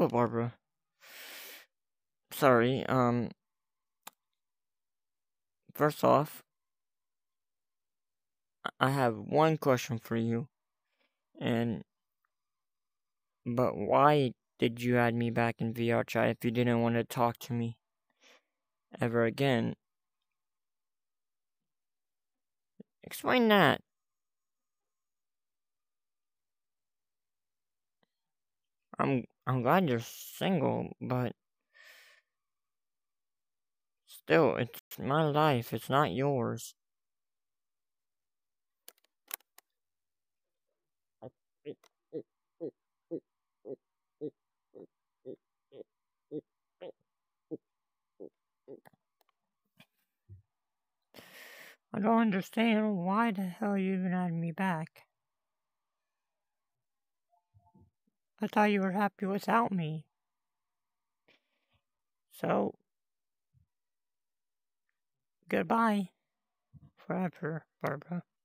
Hello, Barbara. Sorry, first off, I have one question for you, and but why did you add me back in vrchat if you didn't want to talk to me ever again? Explain that. I'm glad you're single, but still, it's my life, it's not yours. I don't understand why the hell you even added me back. I thought you were happy without me. So, goodbye forever, Barbara.